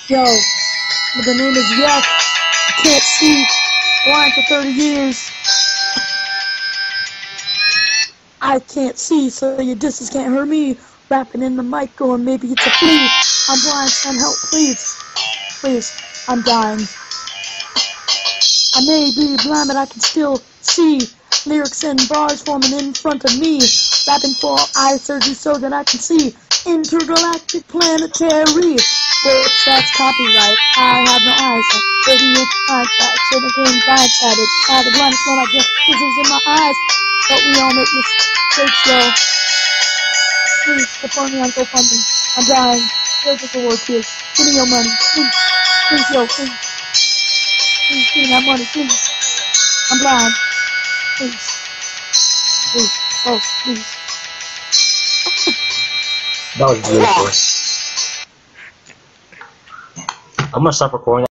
Yo, the name is Yes. I can't see. Blind for 30 years. I can't see, so your disses can't hurt me. Rapping in the mic, going maybe it's a flea. I'm blind, send help, please. Please, I'm dying. I may be blind, but I can still see lyrics and bars forming in front of me. Rapping for eye surgery so that I can see intergalactic planetary. Wait, that's copyright. I have no eyes. Sitting in hindsight, should have been blindsided. I the blindest one I guess this is in my eyes. But we all make mistakes, yo. Please, support me on GoFundMe. I'm dying. Here's what the word is. Give me your money. Please. Please, yo, please. Please, give me that money, please. I'm blind. Please. Please. Oh, please. That was beautiful. I'm gonna stop recording.